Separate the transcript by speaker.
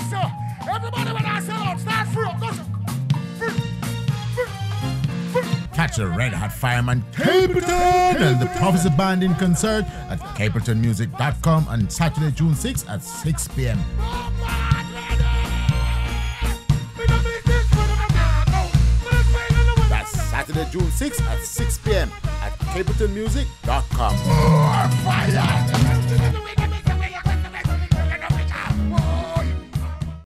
Speaker 1: sir. Everybody when I say out, start free up. Go, sir.
Speaker 2: Catch the Red Hot Fireman Capleton and the Prophecy Band in concert at capletonmusic.com on Saturday, June 6th at 6 p.m. That's Saturday, June 6th at 6 p.m. at capletonmusic.com.
Speaker 1: More fire!